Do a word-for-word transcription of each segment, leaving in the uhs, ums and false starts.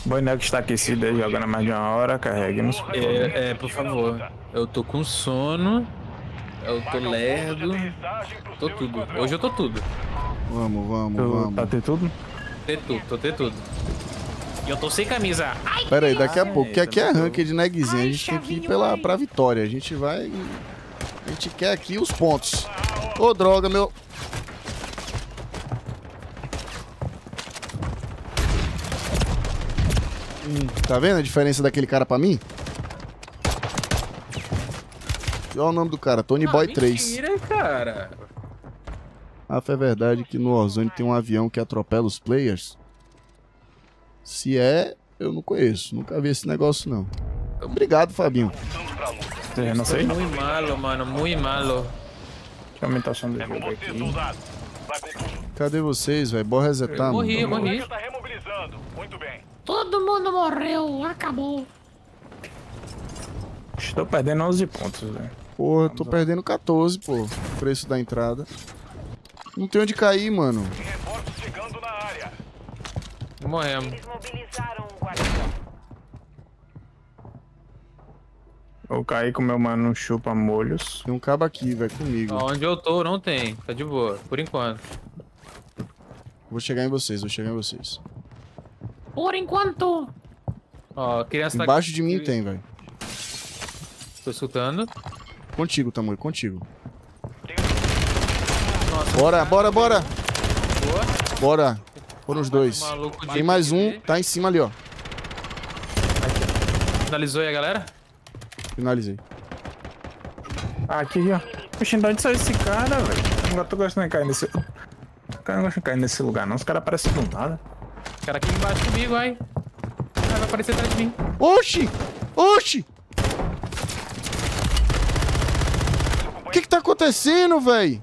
Boiné que está aquecido aí, jogando há mais de uma hora, carregue-nos. É, é, por favor. Eu tô com sono. Eu tô lerdo. Tô tudo. Hoje eu tô tudo. Vamos, vamos, Tu vamos. tá ter tudo? Ter tudo, tô ter tudo. E eu tô sem camisa. Ai, Pera aí, daqui a ai, pouco, que aqui é tá ranked de neguezinho. A gente tem que ir pela, pra vitória. A gente vai... A gente quer aqui os pontos. Ô, droga, meu... Hum, tá vendo a diferença daquele cara pra mim? Olha o nome do cara, Tony Ah, Boy três. mentira, cara. Ah, é verdade que no Warzone tem um avião que atropela os players? Se é, eu não conheço. Nunca vi esse negócio, não. Obrigado, Fabinho. Eu não sei. Muito malo, mano. Muito malo. Deixa eu aumentar o som do jogo aqui. Cadê vocês, velho? Bora resetar, Eu morri, eu mano. morri. Todo mundo morreu, acabou. Estou perdendo onze pontos, velho. Porra, tô perdendo quatorze, pô. O preço da entrada. Não tem onde cair, mano. Morremos. Eles mobilizaram o guardião. Vou cair com meu mano chupa molhos. Tem um cabo aqui, velho, comigo. Onde eu tô, não tem. Tá de boa, por enquanto. Vou chegar em vocês, vou chegar em vocês. Por enquanto. Ó, a criança tá Embaixo de mim tem, velho. Tô escutando. Contigo, Tamoio, contigo. Nossa, Bora, bora, bora. boa. Bora. Foram os dois. Maluco de Tem mais um, P D. tá em cima ali, ó. Finalizou aí a galera? Finalizei. Ah, aqui, ó. Oxi, de onde saiu esse cara, velho? Não tô gostando de cair nesse... O cara não gosta de cair nesse lugar, não. Os caras aparecem do nada. O cara aqui embaixo comigo, ai. Ah, vai aparecer atrás de mim. Oxi! Oxi! O que que tá acontecendo, velho?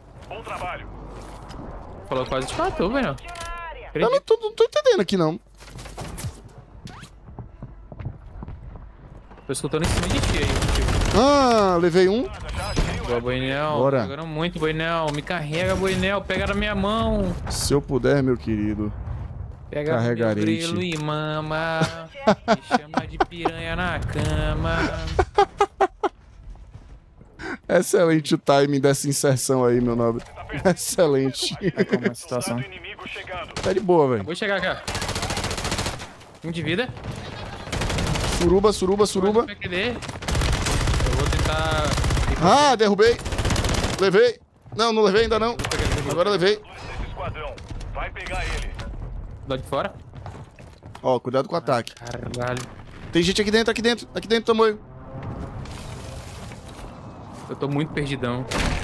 Falou quase te matou, velho. Eu não tô, não tô entendendo aqui, não. Tô escutando em cima de ti aí. Ah, levei um. Boa, Boinel. Bora. Pegaram muito, Boinel. Me carrega, Boinel. Pega na minha mão. Se eu puder, meu querido. Pega meu Carregarei-te. grelo e mama. Me chama de piranha na cama. Excelente o timing dessa inserção aí, meu nobre. Excelente. Como é a situação? Tá de boa, velho. Vou chegar, cara. Um de vida. Suruba, suruba, suruba. Vai querer. Eu vou tentar... Ah, derrubei. Levei. Não, não levei ainda não. Agora levei. Do lado de fora. Ó, cuidado com o ataque. Caralho. Tem gente aqui dentro, aqui dentro. Aqui dentro, Tamoio. Eu tô muito perdidão.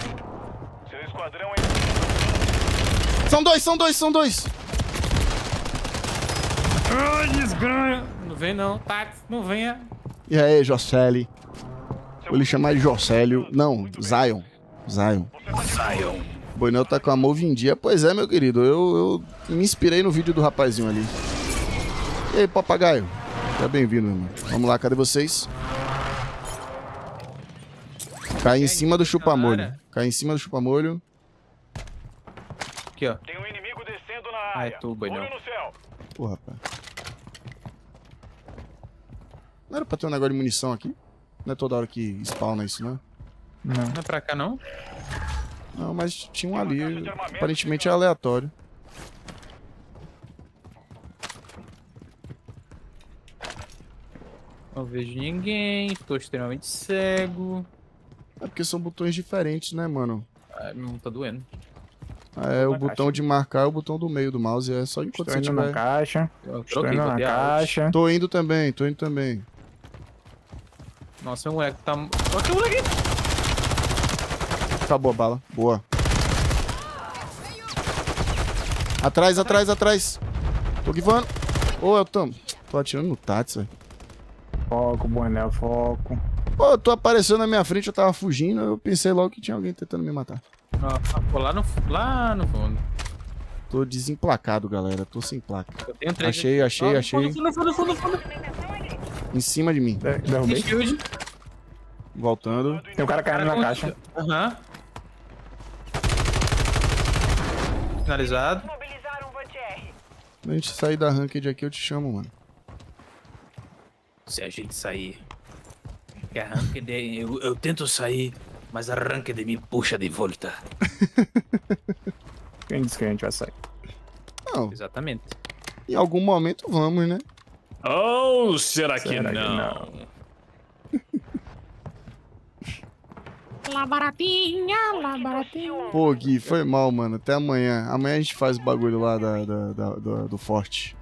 São dois, são dois, são dois. Ai, desgranha. Não vem não. Tá, não venha. E aí, Jocely? Vou lhe chamar de Jocélio. Não, Zion. Zion. Zion. Boinel tá com a move em dia. Pois é, meu querido. Eu, eu me inspirei no vídeo do rapazinho ali. E aí, papagaio? Seja bem-vindo, meu irmão. Vamos lá, cadê vocês? Cai em cima do chupa-molho. Cai em cima do chupa-molho. Aqui, ó. Tem um inimigo descendo na Ah, é área. tu, Boinel. Olho no céu. Pô, rapaz. Não era pra ter um negócio de munição aqui? Não é toda hora que spawna isso, não? Não. Não é pra cá, não? Não, mas tinha um ali. Aparentemente é aleatório. Não vejo ninguém. Tô extremamente cego. É porque são botões diferentes, né, mano? Ai, meu mundo tá doendo. É, o na botão caixa. de marcar é o botão do meio do mouse. É só enquanto Estou você indo na tiver... caixa. Eu Estou troquei, indo na botei a alt. caixa. Tô indo também, tô indo também. Nossa, meu moleque tá... Olha que moleque! Acabou a bala. Boa. Atrás, atrás, atrás. Tô guivando. Ô, eu tô... Tô atirando no Tats, velho. Foco, Boinel, foco. Pô, tu apareceu na minha frente, eu tava fugindo. Eu pensei logo que tinha alguém tentando me matar. Ah, pô, lá no, lá no fundo. Tô desemplacado, galera. Tô sem placa. Eu tenho três Achei, aqui. achei, Ah, achei. Fundo, fundo, fundo, fundo, fundo. Em cima de mim. De- Tem Derrubei. shield. Voltando. Tem um cara caindo na caixa. Aham. Finalizado. Mobilizaram o V T R. Quando a gente sair da ranked aqui, eu te chamo, mano. Se a gente sair. Que arranque de... Eu, eu tento sair, mas arranque de me puxa de volta. Quem disse que a gente vai sair? Não, Exatamente. em algum momento vamos, né? Ou será que Será que não? não? Lá baratinha, lá baratinha. Pô, Gui, foi mal, mano. Até amanhã. Amanhã a gente faz o bagulho lá da, da, da- da- do forte.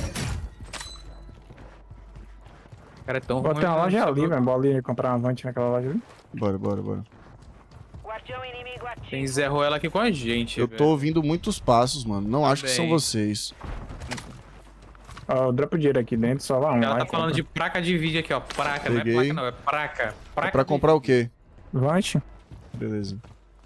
Cara, é tão Vou ruim. ter uma né? loja Só ali, vou- velho. Bolinha e comprar uma Vante naquela loja ali. Bora, bora, bora. Guardião inimigo ativo. Tem Zé Ruela aqui com a gente. Eu tô velho. ouvindo muitos passos, mano. Não acho que são bem. vocês. Ó, eu dropo dinheiro aqui dentro, só lá um. Ela lá tá e falando compra. de placa de vídeo aqui, ó. Placa, não é Peguei. placa, não. É placa. Placa É pra de comprar o quê? Vante. Beleza.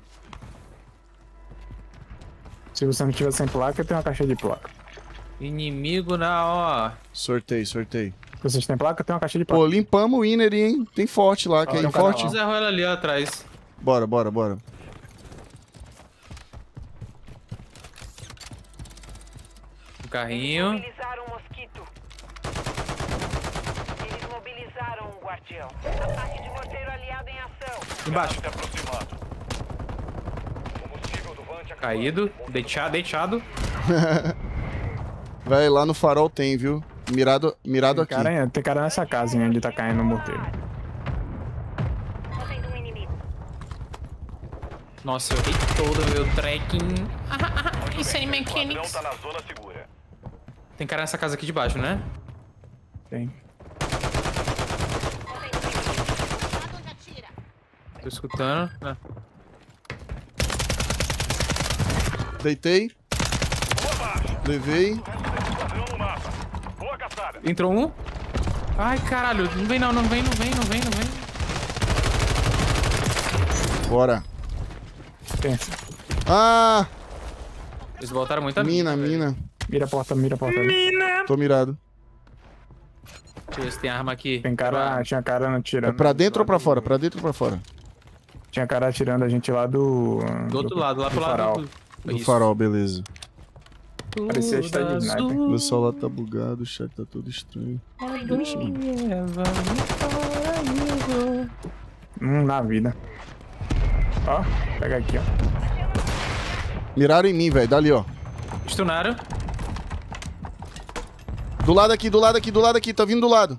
Se você não tiver sem placa, tem uma caixa de placa. Inimigo na, ó. Sorteio, sorteio. Se vocês têm placa, tem uma caixa de placa. Pô, limpamos o Winner, hein? Tem forte lá. Ó, Quer tem ir um cara forte? Ó o Zé Ruela ali, ó, atrás. Bora, bora, bora. O carrinho. Mobilizaram um mosquito. Eles mobilizaram um guardião. Ataque de morteiro aliado em ação. Embaixo. Caído. Deixado, deixado. Vai lá no farol tem, viu? Mirado, mirado Tem aqui. cara, tem cara nessa casa hein, onde tá caindo o morteiro. Movendo um inimigo. Nossa, eu errei todo o meu trekking. Isso aí, mechanics. Tem cara nessa casa aqui de baixo, né? Tem. Tô escutando. Ah, Deitei. Levei. entrou um. Ai, caralho. Não vem não, não vem, não vem, não vem, não vem. Bora. Pensa. Ah! Eles voltaram muito a Mina, velho. mina. Mira a porta, mira a porta ali. Tô mirado. Deixa eu ver se tem arma aqui. Tem cara, tinha cara atirando. É pra dentro ou pra fora? Pra dentro ou pra fora? Tinha cara atirando a gente lá do... Do outro lado, lá do pro lado farol. do... Do Isso. farol, beleza. Parecia estar de sniper. Meu celular tá bugado, o chat tá todo estranho. Ixi, mano. Hum, na vida. Ó, pega aqui, ó. Miraram em mim, velho. Dali, ó. Stunaram. Do lado aqui, do lado aqui, do lado aqui. Tá vindo do lado.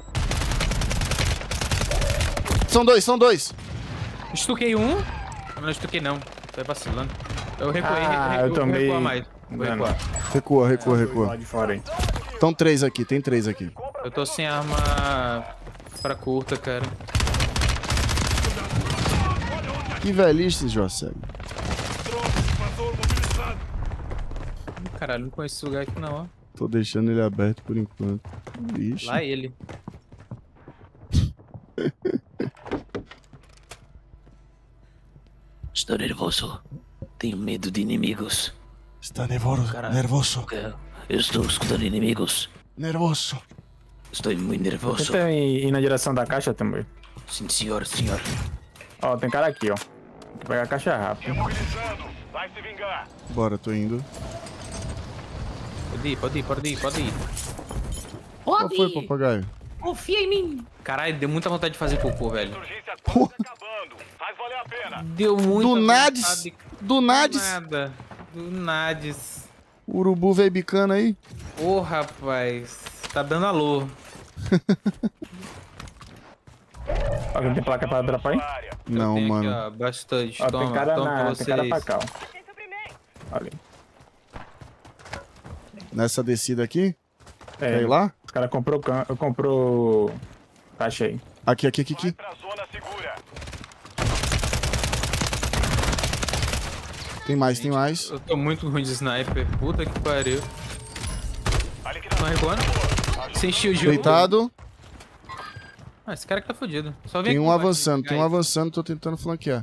São dois, são dois. Estuquei um. Não estuquei não. Tô vacilando. Eu recuei, Ah, recuei, eu tomei- recuar mais. Vou Dano. recuar. Recua, recua, Lá recua. de fora aí. Estão três aqui, tem três aqui. Eu tô sem arma pra curta, cara. Que velhice, José. Caralho, não conheço esse lugar aqui não, ó. Tô deixando ele aberto por enquanto. Ixi. Lá ele. Estou nervoso. Tenho medo de inimigos. Está nervoso, Caralho. nervoso, Eu estou escutando inimigos. nervoso. Estou muito nervoso. Tenta ir, ir na direção da caixa também. Sim, senhor, senhor. Ó, tem cara aqui, ó. Tem que pegar a caixa rápido. Bora, tô indo. Pode ir, pode ir, pode ir, pode ir. Qual Pode foi, ir. papagaio? Confia em mim. Caralho, deu muita vontade de fazer cocô, velho. Pô, Deu muita do Nades, vontade. do Nades. Nada. Do Nades. O urubu veio bicando aí. Ô, rapaz. Tá dando alô. Alguém tem placa pra dropar aí? Eu Não, tenho mano. Aqui, ó, bastante. Ó, toma, tem cara, toma pra na, tem vocês. cara pra cá, ó. Olha aí. Nessa descida aqui? É, Quer ir lá? os caras comprou can... Eu comprou caixa aí. Aqui, aqui, aqui, aqui. Tem mais, tem mais. Eu tô muito ruim de sniper. Puta que pariu. Não recuando? Sem shield. Deitado. Ah, esse cara que tá fudido. Só vem Tem aqui um embaixo, avançando, tem um guys. avançando, tô tentando flanquear.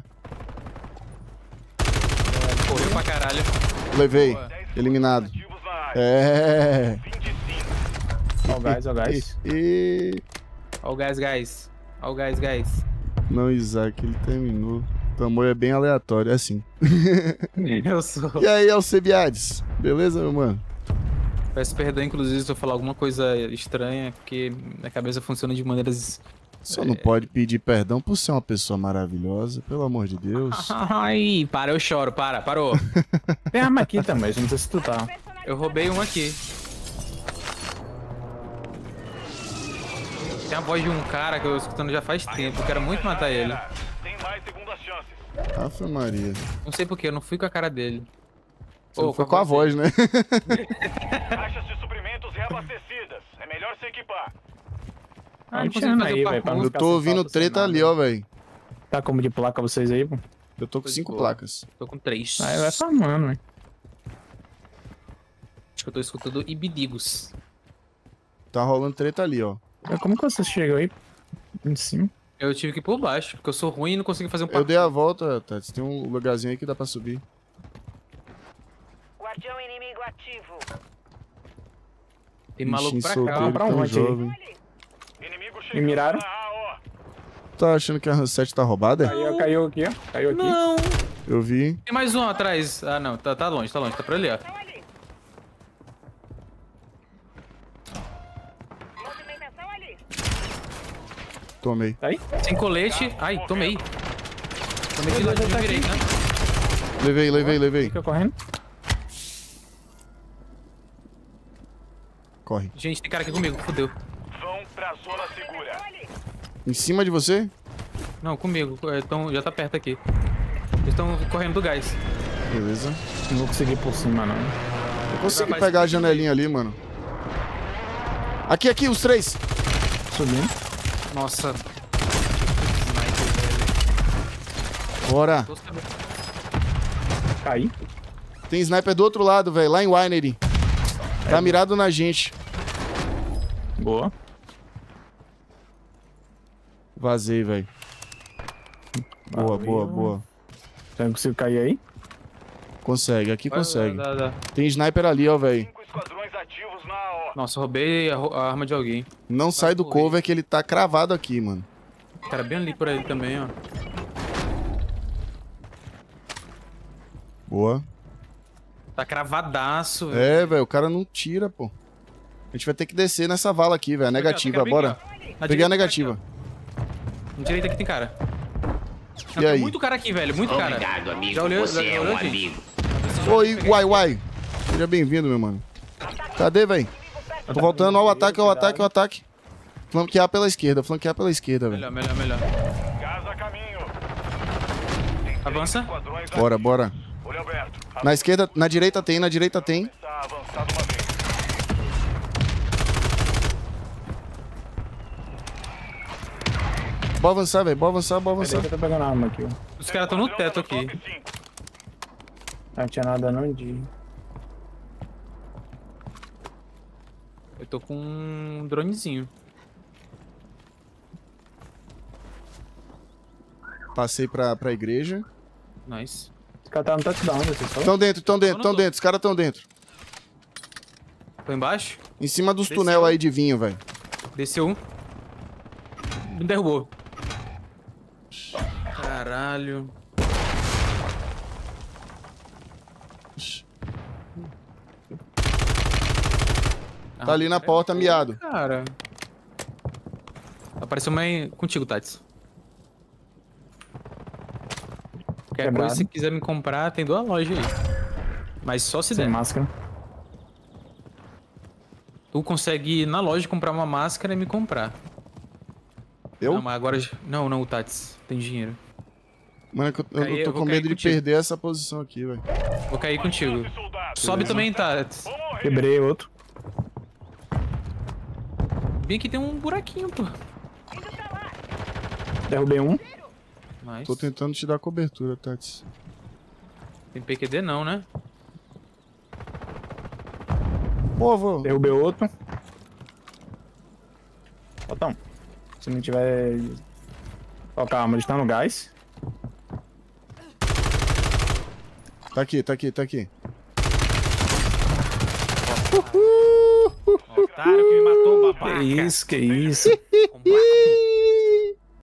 Correu pra caralho. Levei. Boa. Eliminado. É. Ó o gás, ó o gás. E... Ó o gás, gás. Ó o gás, gás. Não, Isaac, ele terminou. O tamanho é bem aleatório, é assim. Eu sou. E aí, Alcebiades? Beleza, meu mano? Peço perdão, inclusive, se eu falar alguma coisa estranha, porque minha cabeça funciona de maneiras... Só não pode pedir perdão por ser uma pessoa maravilhosa, pelo amor de Deus. Ai, para, eu choro, para, parou. Tem arma aqui também, não sei se tu tá. Eu roubei um aqui. Tem a voz de um cara que eu tô escutando já faz tempo, eu quero muito matar ele. Tem mais segundas chances. Ave Maria. Não sei porquê, eu não fui com a cara dele. Você não foi com a voz, né? Caixas de suprimentos reabastecidas. É melhor se equipar. Ah, não consigo Tirando fazer aí, o velho, pra parkour. não Eu ficar tô sem ouvindo falta, sem treta nada. ali, ó, velho. Tá como de placa vocês aí, pô? Eu tô com Tô de cinco boa. placas. Tô com três. Aí vai farmando, velho. Acho que eu tô escutando ibidigos. Tá rolando treta ali, ó. Como que vocês chegam aí? Em cima? Eu tive que ir por baixo, porque eu sou ruim e não consigo fazer um Eu parkour. dei a volta, Tati. Tem um lugarzinho aí que dá pra subir. Guardião inimigo ativo. Tem maluco Bichinho pra cá. solteiro, pra tão onde aí? jovem. Inimigo Me chegando miraram? na A O. Tá achando que a Hanset tá roubada? Caiu, caiu aqui, ó. Caiu aqui. Não! Eu vi. Tem mais um atrás. Ah, não. Tá, tá longe, tá longe. Tá por ali, ó. Movimentação ali. Tomei. Tá aí? Sem colete. Ai, tomei. Tomei de ladinho tá aqui. direito, né? Levei, levei, levei. Fica correndo. Corre. Gente, tem cara aqui comigo. Fudeu. Vão pra zona segura. Em cima de você? Não, comigo. É, tão- já tá perto aqui. Eles estão correndo do gás. Beleza. Não vou conseguir por cima, não. Eu consegui Rapaz, pegar a tem janelinha ali, mano. Aqui, aqui, os três. Subindo. Nossa. Sniper, velho. Bora. Tô sabendo. Caí. Tem sniper do outro lado, velho. Lá em Winery. Tá mirado na gente. Boa. Vazei, velho. Boa, Valeu. boa, boa. Já consigo cair aí? Consegue, aqui consegue. Dá, dá, dá. Tem sniper ali, ó, velho. Cinco esquadrões ativos na A O. Nossa, roubei a, ro- a arma de alguém. Não sai do correr. cover que ele tá cravado aqui, mano. O cara bem ali por ele também, ó. Boa. Tá cravadaço, velho. É, velho, o cara não tira, pô. A gente vai ter que descer nessa vala aqui, velho. A negativa, Quero bora. pegar. Na Peguei a direita, negativa. aqui, ó. Na direita aqui tem cara. E Tem aí? muito cara aqui, velho. Muito cara. Obrigado, amigo. Já olhou, Você já é olhou, um gente? amigo. Oi, uai, uai. Seja bem-vindo, meu mano. Cadê, velho? Tô voltando ao ataque, ao ataque, ao ataque. Flanquear pela esquerda, flanquear pela esquerda, velho. Melhor, melhor, melhor. Gás a caminho. Avança. Esquadrões Bora, bora. Olho aberto. Na esquerda, na direita tem, na direita tem. Começar a avançar de uma vez. Bora avançar, velho. Bora avançar, bora Peraí avançar. que eu tô pegando a arma aqui, ó. Os caras estão no teto aqui. Top cinco. Não tinha nada não de... Eu tô com um dronezinho. Passei pra, pra igreja. Nice. Esse cara tá no touchdown, vocês só. Tão dentro, tão dentro, Eu não tão tô. dentro. Os caras tão dentro. Tô embaixo. Em cima dos Desceu. túnel aí de vinho, velho. Desceu um. Me derrubou. Caralho. Tá ali na porta, miado. Cara. Apareceu uma aí contigo, Tats. Qualquer Quebrado. coisa, se quiser me comprar, tem duas lojas aí. Mas só se Sem der. máscara. Tu consegue ir na loja comprar uma máscara e me comprar. Eu? Não, mas agora... Não, não, o Tats. Tem dinheiro. Mano, é que eu, eu Caí, tô eu vou com cair medo de contigo. perder essa posição aqui, velho. Vou cair contigo. Soldado. Sobe também, Tats. Vou morrer. Quebrei outro. Bem que tem um buraquinho, pô. Derrubei um. Mas... Tô tentando te dar cobertura, Tati. Tem P Q D não, né? Pô, vou. Derrubei outro. Falta um. Se não tiver... Ó, calma, eles estão no gás. Tá aqui, tá aqui, tá aqui. Otário que me matou, babaca. Que isso, que isso. Combate.